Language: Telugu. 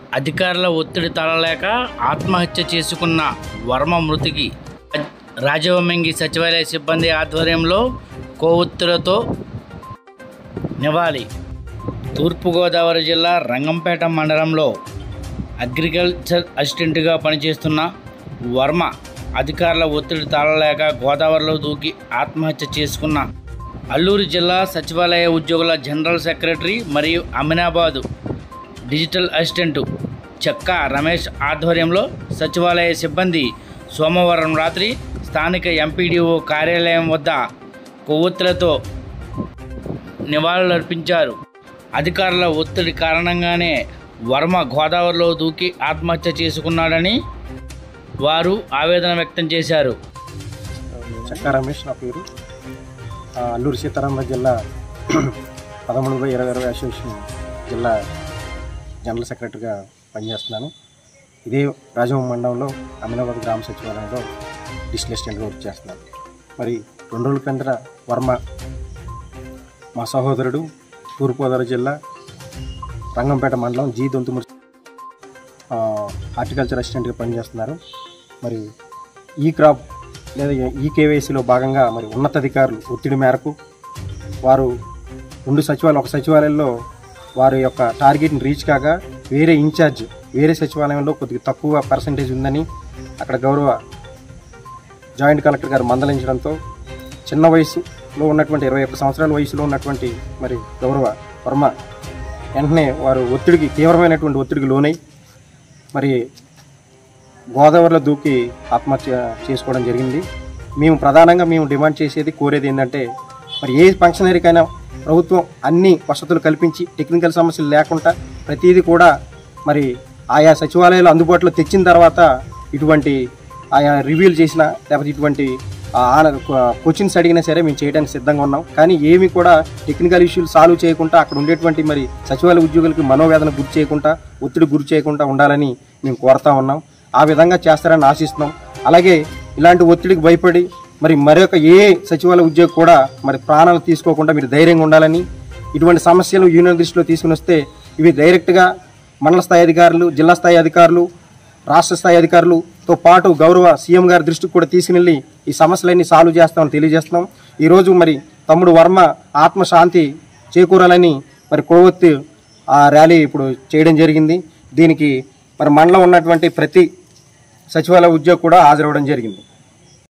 అధికారుల ఒత్తిడి తలలేక ఆత్మహత్య చేసుకున్న వర్మ మృతికి రాజవొమ్మంగి సచివాలయ సిబ్బంది ఆధ్వర్యంలో కొవ్వొత్తులతో నివాళి. తూర్పుగోదావరి జిల్లా రంగంపేట మండలంలో అగ్రికల్చర్ అసిస్టెంట్గా పనిచేస్తున్న వర్మ అధికారుల ఒత్తిడి తాళలేక గోదావరిలో దూకి ఆత్మహత్య చేసుకున్న అల్లూరు జిల్లా సచివాలయ ఉద్యోగుల జనరల్ సెక్రటరీ మరియు అమినాబాద్ డిజిటల్ అసిస్టెంట్ చెక్కా రమేష్ ఆధ్వర్యంలో సచివాలయ సిబ్బంది సోమవారం రాత్రి స్థానిక ఎంపీడీఓ కార్యాలయం వద్ద కొవ్వొత్తులతో నివాళులర్పించారు. అధికారుల ఒత్తిడి కారణంగానే వర్మ గోదావరిలో దూకి ఆత్మహత్య చేసుకున్నాడని వారు ఆవేదన వ్యక్తం చేశారు. చెక్కా రమేష్ నా పేరు. అల్లూరు సీతారామరాజు జిల్లా 13/2020 అసోసియేషన్ జిల్లా జనరల్ సెక్రటరీగా పనిచేస్తున్నాను. ఇదే రాజవొమ్మంగి మండలంలో అమినాబాద్ గ్రామ సచివాలయంలో డిజిటల్ అసిస్టెంట్గా వర్క్ చేస్తున్నాను. మరి 2 రోజుల కిందట వర్మ మా సహోదరుడు తూర్పుగోదావరి జిల్లా రంగంపేట మండలం జీ దొంతుమూరి హార్టికల్చర్ అసిస్టెంట్గా పనిచేస్తున్నారు. మరి ఈ క్రాప్ లేదా ఈ కేవైసీలో భాగంగా మరి ఉన్నతాధికారులు ఒత్తిడి మేరకు వారు ఒక సచివాలయంలో వారి యొక్క టార్గెట్ని రీచ్ కాగా వేరే సచివాలయంలో కొద్దిగా తక్కువ పర్సంటేజ్ ఉందని అక్కడ గౌరవ జాయింట్ కలెక్టర్ గారు మందలించడంతో చిన్న వయసులో ఉన్నటువంటి 21 సంవత్సరాల వయసులో ఉన్నటువంటి మరి గౌరవ వర్మ వెంటనే వారు తీవ్రమైనటువంటి ఒత్తిడికి లోనై మరి గోదావరిలో దూకి ఆత్మహత్య చేసుకోవడం జరిగింది. ప్రధానంగా డిమాండ్ చేసేది కోరేది ఏంటంటే మరి ఏ ఫంక్షనరీకైనా ప్రభుత్వం అన్ని వసతులు కల్పించి టెక్నికల్ సమస్యలు లేకుండా ప్రతిదీ కూడా మరి ఆయా సచివాలయాలు అందుబాటులో తెచ్చిన తర్వాత ఇటువంటి ఆయా రివ్యూలు చేసినా లేకపోతే ఇటువంటి క్వశ్చన్స్ అడిగినా సరే మేము చేయడానికి సిద్ధంగా ఉన్నాం. కానీ ఏమి కూడా టెక్నికల్ ఇష్యూలు సాల్వ్ చేయకుండా అక్కడ ఉండేటువంటి మరి సచివాలయ ఉద్యోగులకి మనోవేదన గురి చేయకుండా ఒత్తిడి గురి చేయకుండా ఉండాలని మేము కోరుతా ఉన్నాం. ఆ విధంగా చేస్తారని ఆశిస్తున్నాం. అలాగే ఇలాంటి ఒత్తిడికి భయపడి మరొక ఏ సచివాలయ ఉద్యోగి కూడా ప్రాణాలు తీసుకోకుండా మీరు ధైర్యంగా ఉండాలని, ఇటువంటి సమస్యలు యూనియన్ దృష్టిలో తీసుకుని వస్తే ఇవి డైరెక్ట్గా మండల స్థాయి అధికారులు, జిల్లా స్థాయి అధికారులు, రాష్ట్ర స్థాయి అధికారులతో పాటు గౌరవ సీఎం గారి దృష్టికి కూడా తీసుకుని ఈ సమస్యలన్నీ సాల్వ్ చేస్తామని తెలియజేస్తున్నాం. ఈరోజు తమ్ముడు వర్మ ఆత్మశాంతి చేకూరాలని కొవ్వొత్తి ర్యాలీ ఇప్పుడు చేయడం జరిగింది. దీనికి మండలం ఉన్నటువంటి ప్రతి సచివాలయ ఉద్యోగి కూడా హాజరవ్వడం జరిగింది.